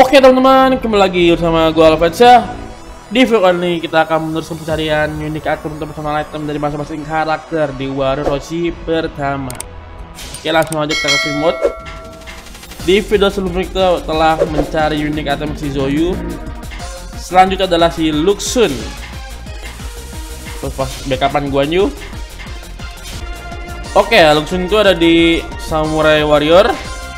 Oke teman-teman, kembali lagi bersama gue Alfatsyah. Di video kali ini kita akan meneruskan pencarian unique item atau personal item dari masing-masing karakter di Warrior Orochi pertama. Oke, langsung aja kita ke free mode. Di video sebelumnya kita telah mencari unique item si Zoyu. Selanjutnya adalah si Luxun. Terus pas backupan Guan Yu. Oke, Luxun itu ada di Samurai Warrior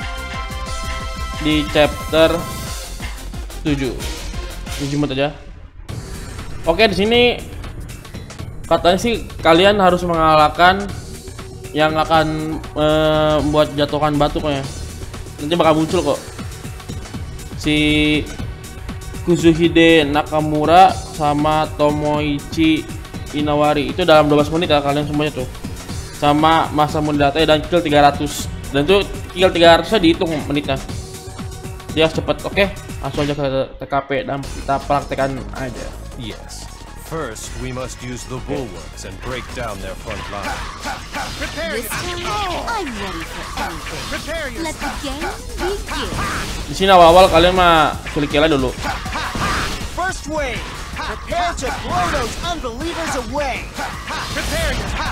di chapter 7 mode aja. Oke, di sini katanya sih kalian harus mengalahkan yang akan membuat jatuhkan batu kayaknya. Nanti bakal muncul kok si Kuzuhide Nakamura sama Tomoichi Inawari. Itu dalam 12 menit ya kalian semuanya tuh. Sama masa muda dan kill 300. Dan tuh kill 300 nya dihitung menitnya. Dia cepet. Oke, langsung aja ke TKP dan kita praktekkan aja. Yes. First, we must use the bulwarks and break down their front line. This time, I'm ready for anything. Let the game begin. Di sini awal-awal kalian mah kill dulu. First wave. Prepare to blow those unbelievers away. Prepare yourself.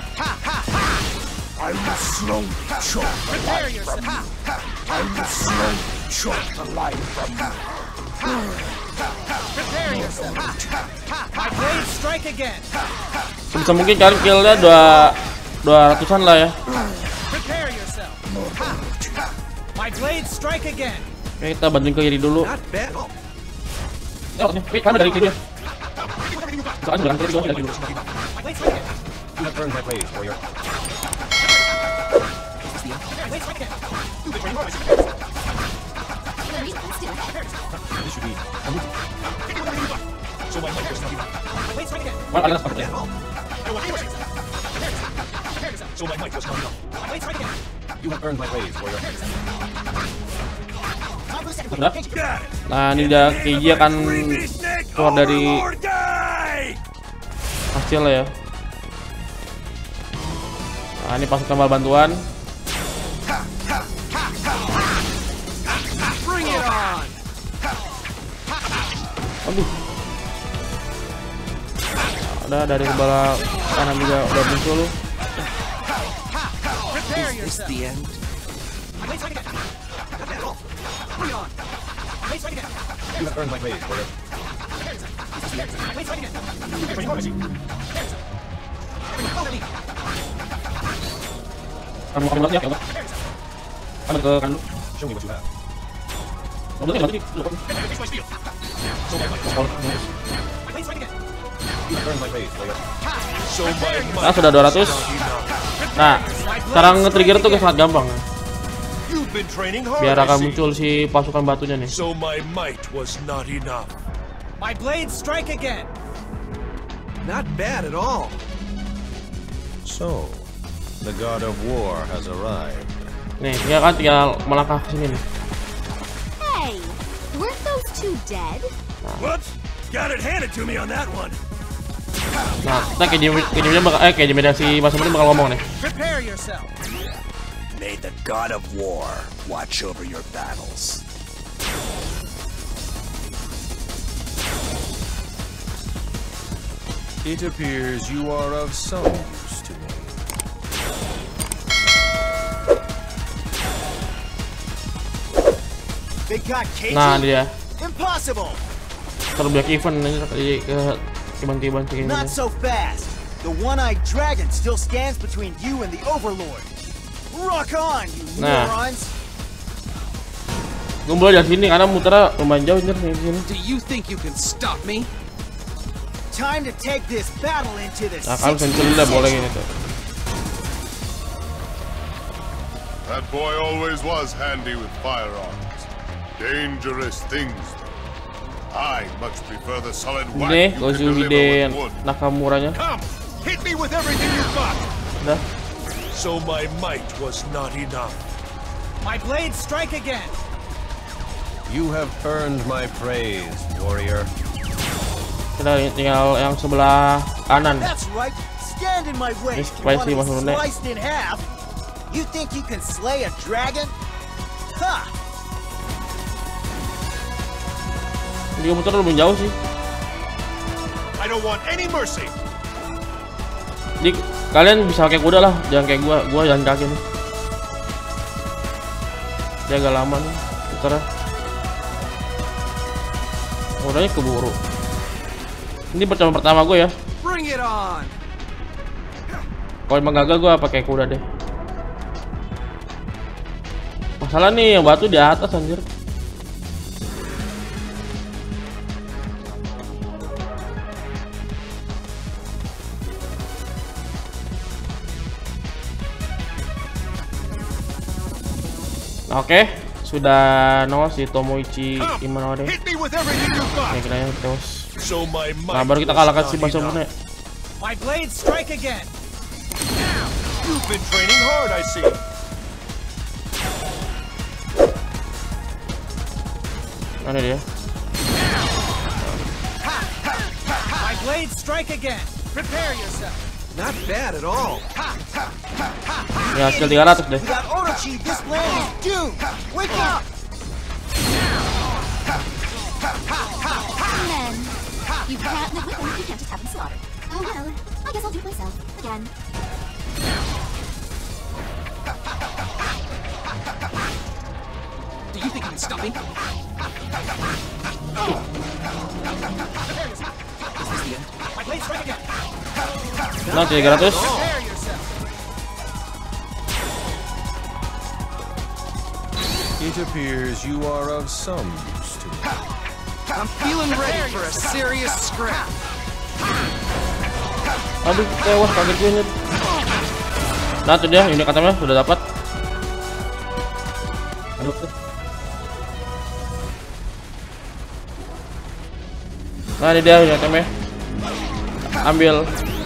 I will slowly choke the Prepare life from yourself. you. I will slowly choke the life from you. Prepare yourself. My blade strike again. Sebisa mungkin kalian killnya 200-an lah ya. Prepare yourself. My blade strike again. Oke, kita bantuin ke kiri dulu. Not bad. Nih, kami dari kiri. Soalnya berang kiri dari dulu. My blade strike again. You have earned my praise, warrior. My blade strike again. This should be. So my might was not enough. My blade strike again. Mana ada seperti So my might was not enough. My blade strike again. You have earned my praise, warrior. Time for the second Udah. wave. Nah, ini udah Keiji akan keluar dari hasil lah ya. Nah, ini pasukan bal bantuan. Bring it on. Aduh. Ada dari sebelah kanan juga udah muncul. Prepare yourself. The end. My blade strike again. Bring it on. My blade strike again. You have earned my praise, warrior. My blade strike again. Kamu lagi ya, kamu. Kamu ke kanan. Show me what you have. Kamu lagi. So my might was not enough. My blade strike again. You have earned my praise, warrior. So my Nah, sudah 200. Nah, cara nge-trigger tuh sangat gampang. You've been training hard. Biar I akan see. muncul si pasukan batunya nih. So my might was not enough. My blade strike again. Not bad at all. So, the god of war has arrived. Nih, dia kan tinggal melangkah ke sini nih. Hey, weren't those two dead? Whoops! Got it handed to me on that one. Nah, kita Keiji si Mas Muni bakal ngomong nih. Prepare yourself. May the god of war watch over your battles. It appears you are of some use to me. They got Keiji? Nah, dia Impossible. terus black event ini ke tiban-tiban kayak gini. Not so fast. The one-eyed dragon still stands between you and the Overlord. Rock on, you Nah. morons. Gumbul dari sini karena muternya lumayan jauh nih sini. Do you think you can stop me? Time to take this battle into the Nah, kalau 16th sentil udah boleh century. gini tuh. That boy always was handy with firearms. Dangerous things, though. I much prefer the solid Ini whack you can Kuzuhide deliver with wood. Nakamuranya. Come, hit me with everything you've got. Udah. So my might was not enough. My blade strike again. You have earned my praise, warrior. Kita tinggal yang sebelah kanan. That's right. Stand in my way. This You wanna spicy be Mas Mune. sliced in half. You think you can slay a dragon? Ha! Dia muter lebih jauh sih. I don't want any mercy. Jadi kalian bisa pakai kuda lah, jangan kayak gua jalan kaki nih. Dia agak lama nih putarnya. Kudanya keburu. Ini pertama gue ya. Bring it on. Kalau emang gagal gue pakai kuda deh. Masalah nih yang batu di atas anjir. Oke, sudah nol si Tomoichi Imanore. Hit me with everything you've got. Oke, kita teos. So my Nah, might baru kita was kalahkan si not Masomune. enough. My blade strike again. You've been training hard, I see. Mana dia? My blade strike again. Prepare yourself. Not bad at all. Ya, skill 300 deh. Without Orochi, this land is doomed. Wake up. Men, you can't live with them if you can't just have them slaughtered. Oh well, I guess I'll do it myself. Again. Do you think you can stop me? Is this the end? My blade strike again. Nah, 300. Prepare yourself. It appears you are of some use to me. I'm feeling ready for a serious scrap. Aduh, tewas kaget gue nih. Nah, tuh dia unit katanya sudah dapat. Aduh. Nah, ini dia unit katanya. Ambil.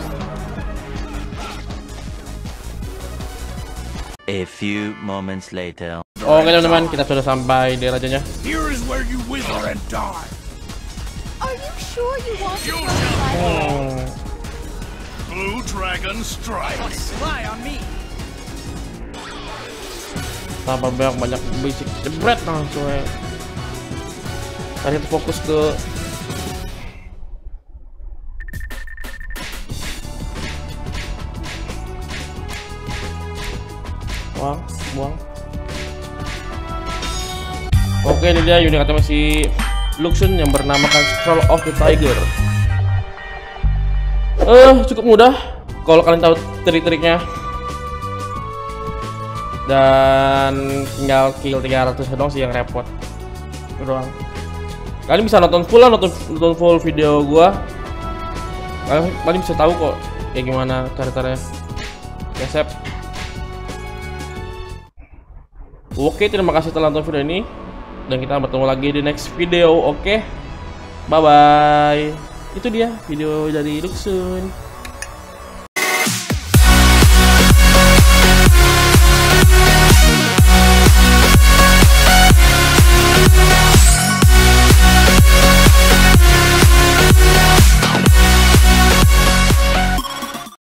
A few moments later. Oke teman-teman, kita sudah sampai di rajanya. Here is where you wither and die. Are you sure you want to go Blue Dragon Strike. Rely on me. Tanpa banyak basic jebret langsung ya. Tadi kita fokus ke buang. Oke, ini dia unit katanya si Luxun yang bernamakan Scroll of the Tiger. Cukup mudah kalau kalian tahu trik-triknya. Dan tinggal kill 300 doang sih yang repot. Itu doang. Kalian bisa nonton full video gua. Kalian bisa tahu kok kayak gimana cara-caranya. Ya, sep. Oke, terima kasih telah nonton video ini. Dan kita bertemu lagi di next video, oke? Bye-bye. Itu dia video dari Luxun.